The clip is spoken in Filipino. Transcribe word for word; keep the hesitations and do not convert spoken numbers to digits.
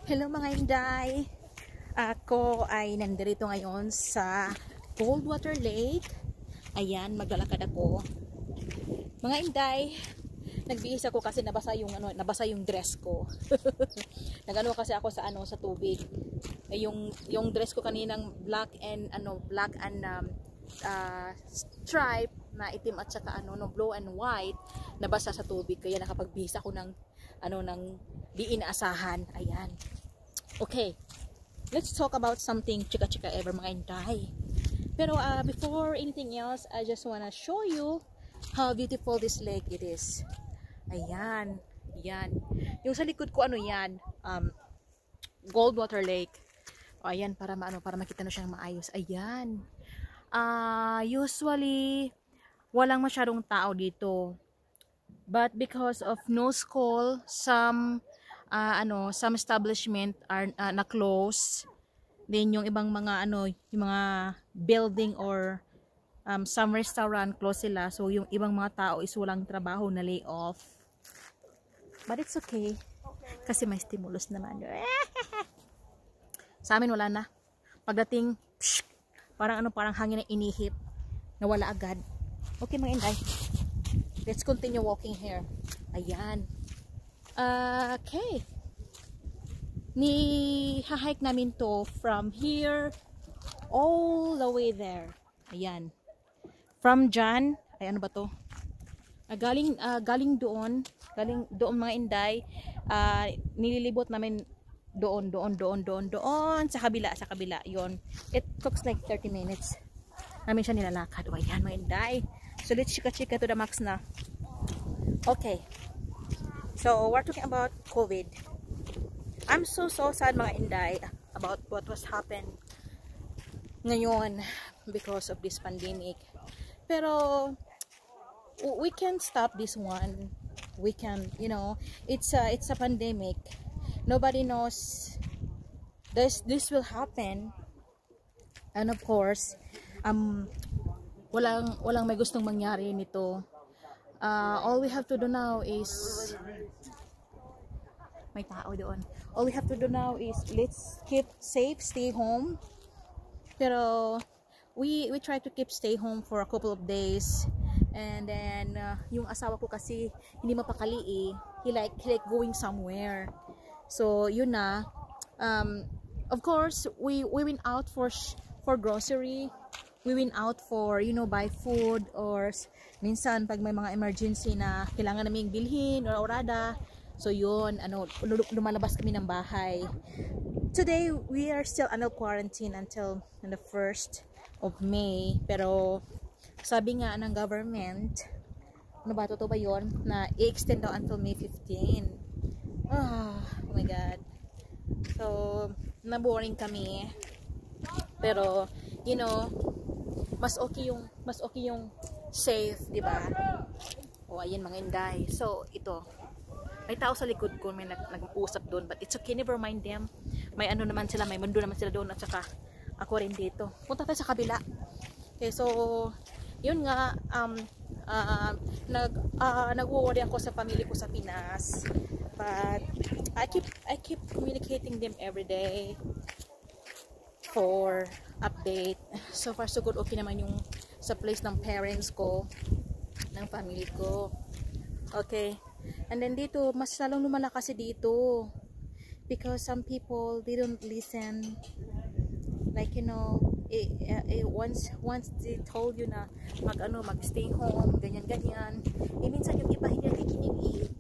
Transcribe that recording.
Hello mga Inday! Ako ay nandito ngayon sa Coldwater Lake. Ayan, maglalakad ako. Mga Inday, nagbihis ako kasi nabasa yung ano, nabasa yung dress ko. Nagano kasi ako sa ano sa tubig. Eh, yung yung dress ko kaninang black and ano, black and um, uh, stripe na itim at saka ano no blue and white, nabasa sa tubig kaya nakapagbihis ako ng ano ng di inaasahan. Ayan. Okay, let's talk about something chika-chika ever mga Inday. Pero uh, before anything else, I just wanna show you how beautiful this lake it is. Ayan, yan. Yung sa likod ko ano yan, um, Coldwater Lake. O, ayan, para maano, para makita na siyang maayos. Ayan. Uh, usually, walang masyadong tao dito. But because of no school, some uh, ano, some establishment are uh, na-close. Then yung ibang mga ano, yung mga building or um, some restaurant close sila. So yung ibang mga tao is walang trabaho, na lay off. But it's okay. Kasi may stimulus naman. Sa amin wala na. Pagdating, psh, parang ano, parang hangin na inihip. Nawala agad. Okay mga Inday. Let's continue walking here. Ayan. Uh, okay. Ni hahike namin to from here all the way there. Ayan. From dyan, ay ano ba to? Uh, galing uh, galing doon, galing doon mga Inday, uh, nililibot namin doon, doon, doon, doon, doon sa kabila, sa kabila. Yon. It takes like thirty minutes. Namin siya nilalakad. O ayan mga Inday. So let's chika-chika to the max na. Okay. So we're talking about COVID. I'm so so sad mga Inday about what was happened ngayon because of this pandemic. Pero we can stop this one. We can, you know, it's a it's a pandemic. Nobody knows this this will happen. And of course, um walang walang may gustong mangyari nito. Uh, all we have to do now is may tao doon. All we have to do now is let's keep safe, stay home. Pero we we try to keep stay home for a couple of days, and then uh, yung asawa ko kasi hindi mapakali eh. He like he like going somewhere. So yun na. Um, of course we we went out for for grocery. We went out for, you know, buy food, or minsan pag may mga emergency na kailangan naming bilhin or orada. So yun, ano, lumalabas kami ng bahay. Today we are still under quarantine until the first of May. Pero sabi nga ng government, ano ba, totoo ba yun, na i-extend daw until May fifteenth. Oh, oh my god. So na-boring kami. Pero you know, mas okay yung mas okay yung safe, di ba? O ayan mga Inday. So ito, may tao sa likod ko, may nag-uusap doon, but it's okay, never mind them. May ano naman sila, may mundo naman sila doon, at saka ako rin dito. Punta tayo sa kabila. Okay, so yun nga, um uh, nag uh, nag-worry ako sa pamilya ko sa Pinas, but I keep I keep communicating them every day for update. So far so good, okay naman yung sa place ng parents ko, ng family ko. Okay. And then dito, mas lalong lumala kasi dito. Because some people, they don't listen. Like, you know, eh, eh, once once they told you na mag ano, mag stay home, ganyan ganyan. Eh minsan yung iba hindi nakikinig eh.